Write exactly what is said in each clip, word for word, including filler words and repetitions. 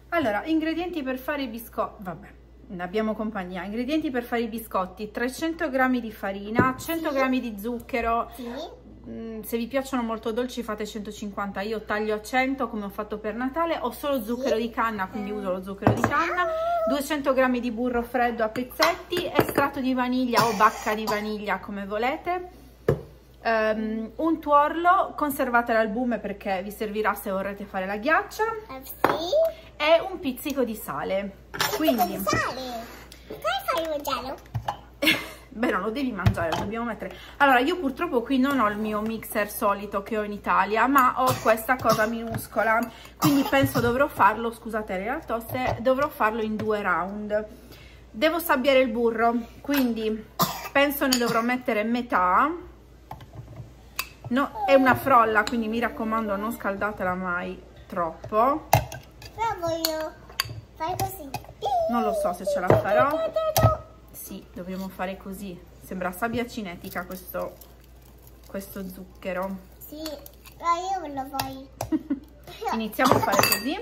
Allora, ingredienti per fare i biscotti, vabbè, ne abbiamo compagnia. Ingredienti per fare i biscotti: trecento grammi di farina, cento grammi di zucchero. Sì. Se vi piacciono molto dolci fate centocinquanta, io taglio a cento come ho fatto per Natale. Ho solo zucchero di canna, quindi uso lo zucchero di canna. duecento grammi di burro freddo a pezzetti, estratto di vaniglia o bacca di vaniglia come volete. Um, un tuorlo, conservate l'albume perché vi servirà se vorrete fare la ghiaccia. Eh, sì. E un pizzico di sale. Quindi di sale? Come fai a mangiarlo? Beh, non lo devi mangiare, lo dobbiamo mettere. Allora, io purtroppo qui non ho il mio mixer solito che ho in Italia, ma ho questa cosa minuscola, quindi penso dovrò farlo, scusate le tosse, dovrò farlo in due round. Devo sabbiare il burro, quindi penso ne dovrò mettere metà. No, è una frolla, quindi mi raccomando non scaldatela mai troppo. Però voglio fare così. Non lo so se ce la farò. Sì, dobbiamo fare così. Sembra sabbia cinetica questo, questo zucchero. Sì, però io lo voglio. Iniziamo a fare così.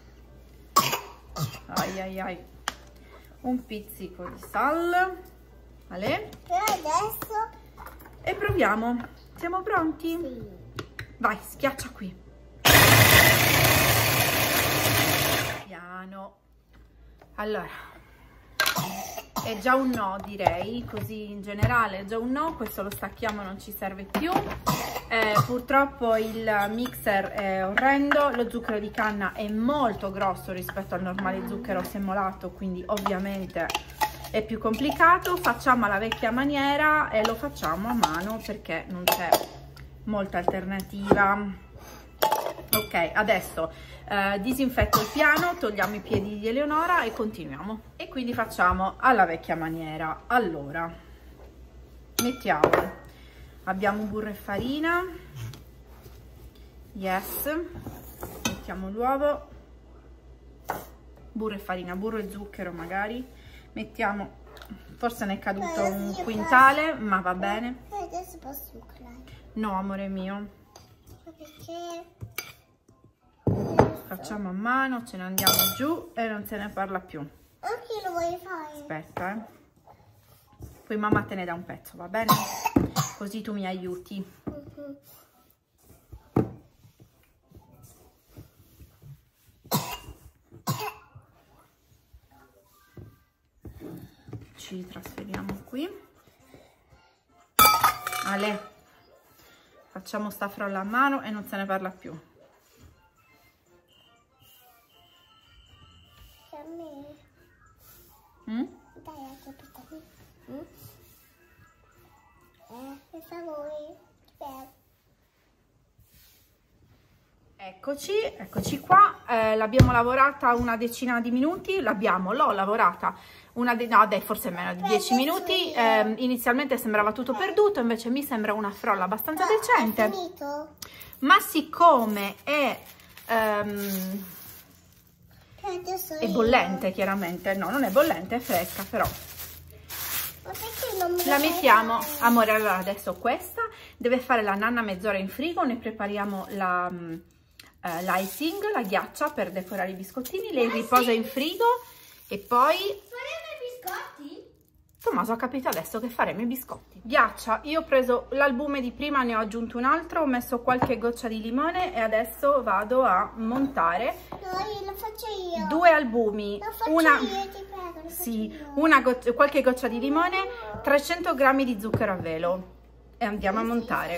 Ai ai ai. Un pizzico di sal. Vale. Però adesso... E proviamo. Siamo pronti? Sì. Vai, schiaccia qui. Piano. Allora. È già un no, direi, così in generale è già un no. Questo lo stacchiamo, non ci serve più. Eh, purtroppo il mixer è orrendo, lo zucchero di canna è molto grosso rispetto al normale zucchero semolato, quindi ovviamente è più complicato. Facciamo alla vecchia maniera e lo facciamo a mano perché non c'è molta alternativa. Ok, adesso eh, disinfetto il piano, togliamo i piedi di Eleonora e continuiamo. E quindi facciamo alla vecchia maniera. Allora, mettiamo, abbiamo burro e farina, yes, mettiamo l'uovo, burro e farina, burro e zucchero magari, mettiamo, forse ne è caduto un quintale, ma va bene. Adesso posso sucrare. No, amore mio. Perché? Facciamo a mano, ce ne andiamo giù e non se ne parla più. Anche io lo voglio fare. Aspetta, eh. Poi mamma te ne dà un pezzo, va bene? Così tu mi aiuti. Uh-huh. Ci trasferiamo qui. Ale, facciamo sta frolla a mano e non se ne parla più. Mm? Dai, anche per te. Mm? Eh, per favore. Per... Eccoci, eccoci qua. Eh, l'abbiamo lavorata una decina di minuti. L'abbiamo, l'ho lavorata una de no, dai, forse meno di dieci minuti. Eh, inizialmente sembrava tutto perduto, invece mi sembra una frolla abbastanza decente. È finito? Ma siccome è... Um, è bollente, chiaramente. No, non è bollente, è fresca, però ma perché non me la mettiamo, amore. Allora adesso questa deve fare la nanna mezz'ora in frigo. Ne prepariamo la uh, l'icing, la ghiaccia per decorare i biscottini. Lei riposa in frigo e poi faremo i biscotti? Tommaso ha capito adesso che faremo i biscotti. Ghiaccia, io ho preso l'albume di prima, ne ho aggiunto un altro, ho messo qualche goccia di limone e adesso vado a montare. No, io lo faccio io. Due albumi, lo faccio una, io, ti prego, lo sì, faccio io. una goccia, qualche goccia di limone, trecento grammi di zucchero a velo e andiamo a montare.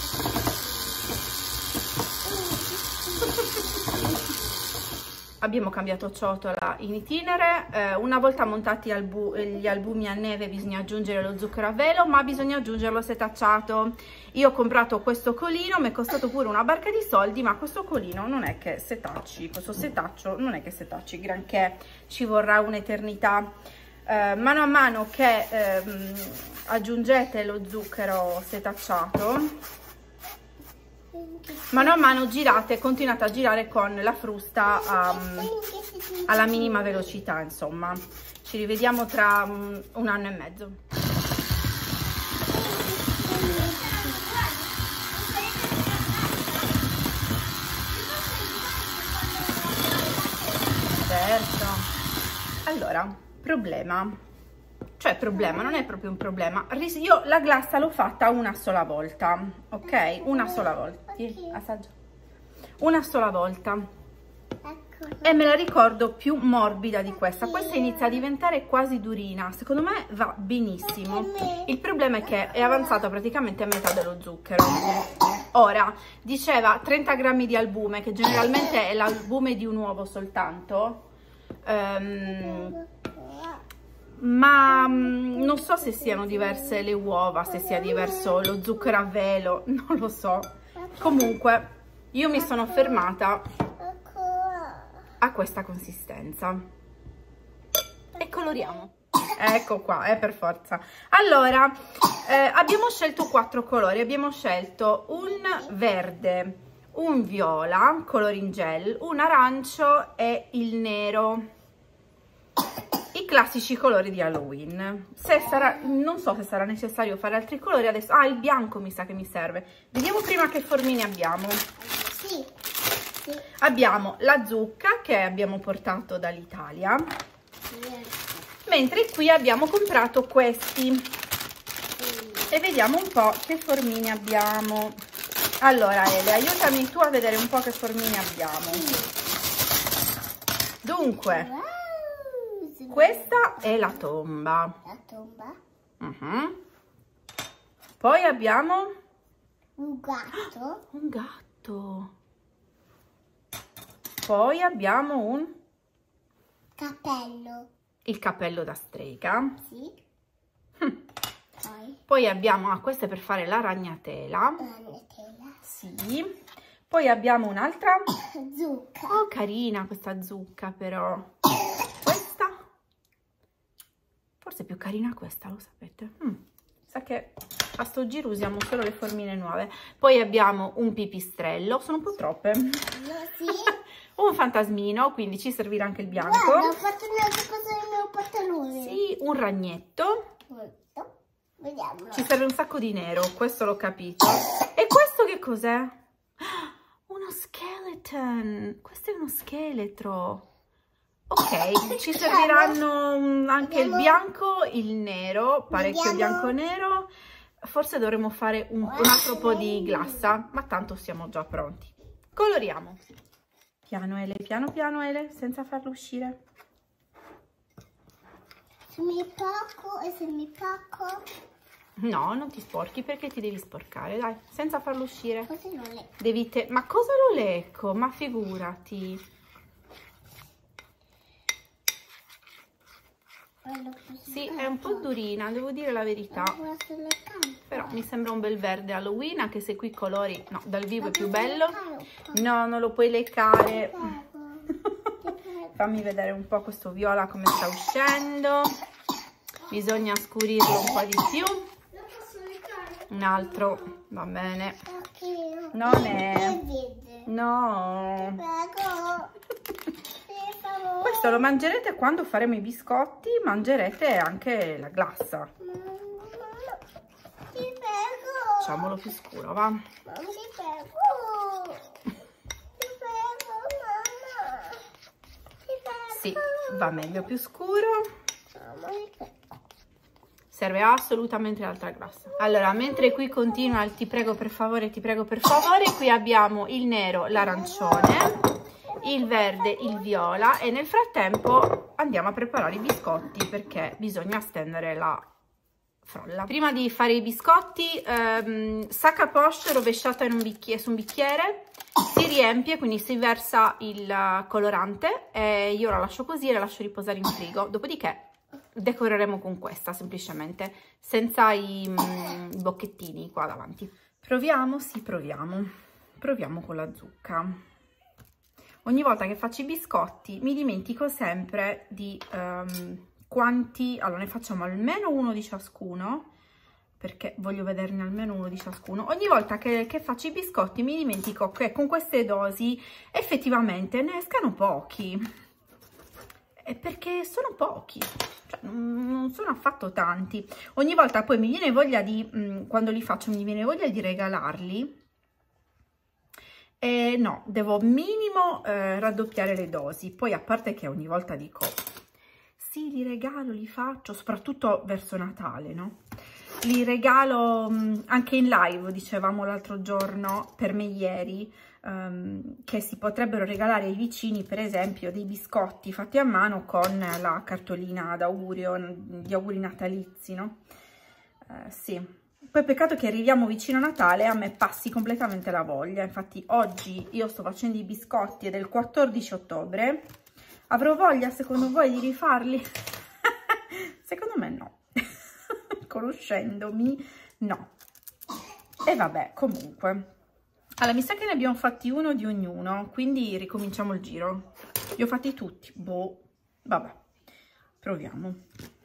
Abbiamo cambiato ciotola in itinere. Eh, una volta montati albu gli albumi a neve bisogna aggiungere lo zucchero a velo, ma bisogna aggiungerlo setacciato. Io ho comprato questo colino, mi è costato pure una barca di soldi, ma questo colino non è che setacci, questo setaccio non è che setacci granché, ci vorrà un'eternità. Eh, mano a mano che ehm, aggiungete lo zucchero setacciato, mano a mano girate, continuate a girare con la frusta um, alla minima velocità, insomma. Ci rivediamo tra um, un anno e mezzo. certo. Allora, problema. Cioè, problema, non è proprio un problema. Io la glassa l'ho fatta una sola volta, ok? Una sola volta. Sì, assaggia. Una sola volta. E me la ricordo più morbida di questa. Questa inizia a diventare quasi durina. Secondo me va benissimo. Il problema è che è avanzata praticamente a metà dello zucchero. Ora, diceva trenta grammi di albume, che generalmente è l'albume di un uovo soltanto. Um, ma um, non so se siano diverse le uova, se sia diverso lo zucchero a velo, non lo so. Comunque, io mi sono fermata a questa consistenza e coloriamo. Ecco qua, è eh, per forza. Allora, eh, abbiamo scelto quattro colori. Abbiamo scelto un verde, un viola, colori in gel, un arancio e il nero. I classici colori di Halloween. Se sarà, non so se sarà necessario fare altri colori adesso. Ah, il bianco mi sa che mi serve. Vediamo prima che formine abbiamo. Sì. Sì. Abbiamo la zucca che abbiamo portato dall'Italia, mentre qui abbiamo comprato questi e vediamo un po' che formine abbiamo. Allora Ele, aiutami tu a vedere un po' che formine abbiamo. Dunque, questa è la tomba. La tomba. Uh-huh. Poi abbiamo Un gatto. un gatto. Poi abbiamo un Cappello. il cappello da strega. Sì. Hm. Poi Poi abbiamo, ah, questa è per fare la ragnatela. la Nutella. Sì. Poi abbiamo un'altra. Zucca. Oh, carina questa zucca però. Questa. Forse è più carina questa, lo sapete. Mm. Sa che a sto giro usiamo solo le formine nuove. Poi abbiamo un pipistrello. Sono un po' troppe. No, sì. Un fantasmino, quindi ci servirà anche il bianco. Guarda, ho fatto una cosa nel mio pantalone. Sì, un ragnetto. Vediamo. Ci serve un sacco di nero, questo l'ho capito. E questo che cos'è? Uno skeleton. Questo è uno scheletro. Ok, ci serviranno anche il bianco, il nero, parecchio bianco nero. Forse dovremmo fare un, un altro po' di glassa, ma tanto siamo già pronti. Coloriamo. Piano Ele, piano piano Ele, senza farlo uscire. Se mi pacco e se mi pacco. No, non ti sporchi perché ti devi sporcare, dai, senza farlo uscire. Così non le... Devi te... Ma cosa lo lecco? Ma figurati. Sì, è un po' durina, devo dire la verità. Però mi sembra un bel verde Halloween, anche se qui i colori... No, dal vivo è più bello. No, non lo puoi leccare. Fammi vedere un po' questo viola come sta uscendo. Bisogna scurirlo un po' di più. Un altro, va bene. Non è... No. Questo lo mangerete quando faremo i biscotti, mangerete anche la glassa. Facciamolo più scuro, va? Sì, va meglio più scuro. Serve assolutamente l'altra glassa. Allora, mentre qui continua il ti prego per favore, ti prego per favore, qui abbiamo il nero, l'arancione, il verde, il viola e nel frattempo andiamo a preparare i biscotti perché bisogna stendere la frolla. Prima di fare i biscotti, ehm, sac à poche rovesciata in un bicchiere, su un bicchiere, si riempie, quindi si versa il colorante e io la lascio così e la lascio riposare in frigo. Dopodiché decoreremo con questa semplicemente, senza i, mm, i bocchettini qua davanti. Proviamo? Sì, proviamo. Proviamo con la zucca. Ogni volta che faccio i biscotti mi dimentico sempre di um, quanti... Allora, ne facciamo almeno uno di ciascuno, perché voglio vederne almeno uno di ciascuno. Ogni volta che, che faccio i biscotti mi dimentico che con queste dosi effettivamente ne escano pochi. È perché sono pochi, cioè non sono affatto tanti. Ogni volta poi mi viene voglia di, mh, quando li faccio, mi viene voglia di regalarli. E no, devo minimo eh, raddoppiare le dosi. Poi a parte che ogni volta dico sì, li regalo, li faccio, soprattutto verso Natale, no? Li regalo mh, anche in live, dicevamo l'altro giorno, per me ieri, um, che si potrebbero regalare ai vicini, per esempio, dei biscotti fatti a mano con la cartolina d'augurio, di auguri natalizi, no? Uh, sì. Poi peccato che arriviamo vicino a Natale e a me passi completamente la voglia. Infatti oggi io sto facendo i biscotti, è del quattordici ottobre. Avrò voglia secondo voi di rifarli? Secondo me no. Conoscendomi, no. E vabbè, comunque. Allora, mi sa che ne abbiamo fatti uno di ognuno, quindi ricominciamo il giro. Li ho fatti tutti. Boh, vabbè. Proviamo.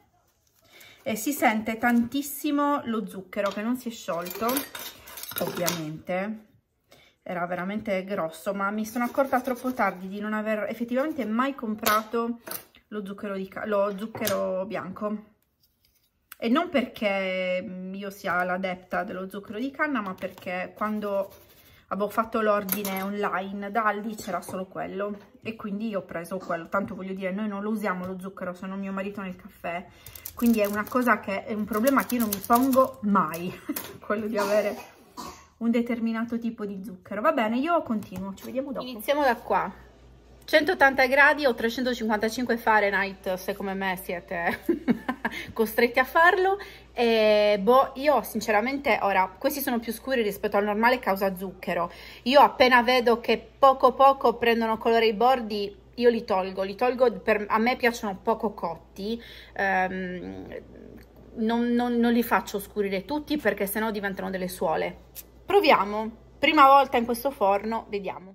E si sente tantissimo lo zucchero che non si è sciolto, ovviamente. Era veramente grosso, ma mi sono accorta troppo tardi di non aver effettivamente mai comprato lo zucchero, di lo zucchero bianco. E non perché io sia l'adepta dello zucchero di canna, ma perché quando avevo fatto l'ordine online da Aldi c'era solo quello. E quindi io ho preso quello. Tanto voglio dire, noi non lo usiamo lo zucchero, se non mio marito nel caffè. Quindi è una cosa che è un problema che io non mi pongo mai, quello di avere un determinato tipo di zucchero. Va bene, io continuo, ci vediamo dopo. Iniziamo da qua. centottanta gradi o trecentocinquantacinque Fahrenheit, se come me siete costretti a farlo. E boh, io sinceramente, ora, questi sono più scuri rispetto al normale causa zucchero. Io appena vedo che poco poco prendono colore i bordi, io li tolgo, li tolgo, per, a me piacciono poco cotti, um, non, non, non li faccio scurire tutti perché sennò diventano delle suole. Proviamo, prima volta in questo forno, vediamo.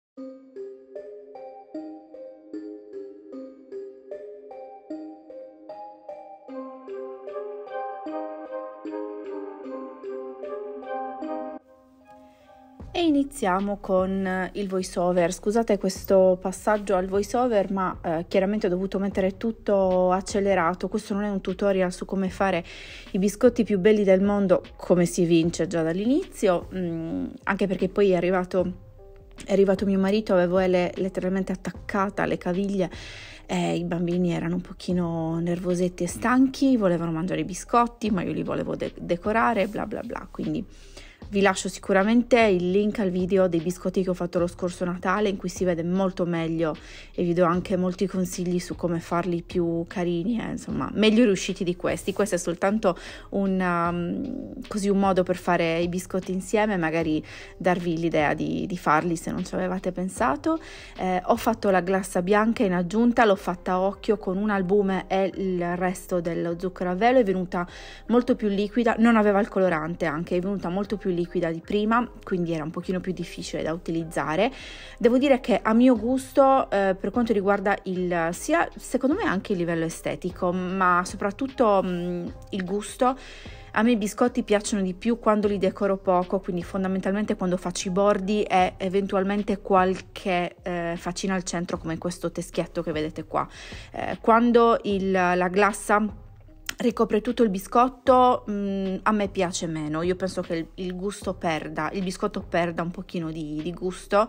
E iniziamo con il voice over. Scusate questo passaggio al voice over, ma eh, chiaramente ho dovuto mettere tutto accelerato. Questo non è un tutorial su come fare i biscotti più belli del mondo, come si evince già dall'inizio, mm, anche perché poi è arrivato, è arrivato mio marito, avevo ele letteralmente attaccata alle caviglie. Eh, i bambini erano un pochino nervosetti e stanchi, volevano mangiare i biscotti, ma io li volevo de decorare, bla bla bla, quindi vi lascio sicuramente il link al video dei biscotti che ho fatto lo scorso Natale, in cui si vede molto meglio e vi do anche molti consigli su come farli più carini, eh, insomma, meglio riusciti di questi. Questo è soltanto un, um, così un modo per fare i biscotti insieme, magari darvi l'idea di, di farli se non ci avevate pensato. Eh, ho fatto la glassa bianca in aggiunta, l'ho fatta a occhio con un albume e il resto dello zucchero a velo, è venuta molto più liquida, non aveva il colorante, anche è venuta molto più liquida di prima, quindi era un pochino più difficile da utilizzare. Devo dire che a mio gusto, eh, per quanto riguarda il sia secondo me anche il livello estetico, ma soprattutto mh, il gusto, a me i biscotti piacciono di più quando li decoro poco, quindi fondamentalmente quando faccio i bordi e eventualmente qualche eh, faccina al centro, come questo teschietto che vedete qua. Eh, quando il, la glassa ricopre tutto il biscotto, mh, a me piace meno. Io penso che il, il gusto perda, il biscotto perda un pochino di, di gusto,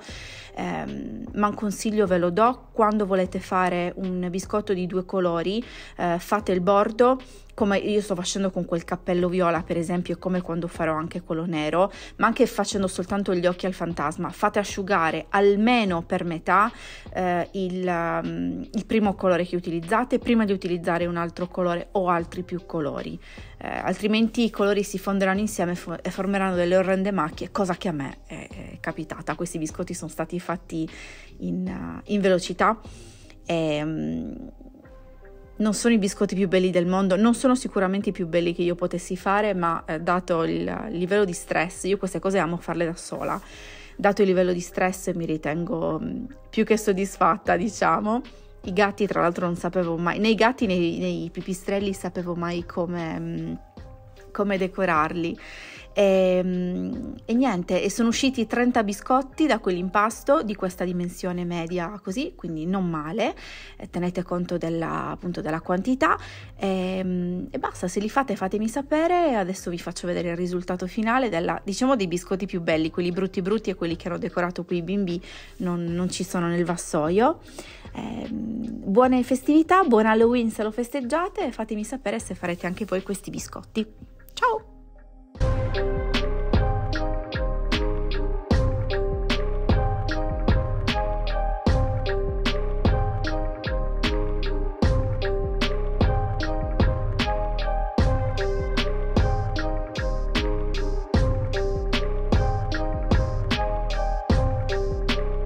eh, ma un consiglio ve lo do: quando volete fare un biscotto di due colori, eh, fate il bordo come io sto facendo con quel cappello viola, per esempio, come quando farò anche quello nero, ma anche facendo soltanto gli occhi al fantasma. Fate asciugare almeno per metà eh, il, um, il primo colore che utilizzate prima di utilizzare un altro colore o altri più colori, eh, altrimenti i colori si fonderanno insieme e formeranno delle orrende macchie, cosa che a me è, è capitata. Questi biscotti sono stati fatti in, uh, in velocità e um, non sono i biscotti più belli del mondo, non sono sicuramente i più belli che io potessi fare, ma eh, dato il, il livello di stress, io queste cose amo farle da sola, dato il livello di stress mi ritengo mh, più che soddisfatta, diciamo. I gatti, tra l'altro, non sapevo mai, nei gatti, nei, nei pipistrelli sapevo mai come, mh, come decorarli. E, e niente, e sono usciti trenta biscotti da quell'impasto di questa dimensione media così, quindi non male, e tenete conto della, appunto della quantità, e, e basta. Se li fate fatemi sapere. Adesso vi faccio vedere il risultato finale della, diciamo, dei biscotti più belli, quelli brutti brutti e quelli che hanno decorato qui i bimbi non, non ci sono nel vassoio. Eh, buone festività, buon Halloween se lo festeggiate, e fatemi sapere se farete anche voi questi biscotti. Ciao!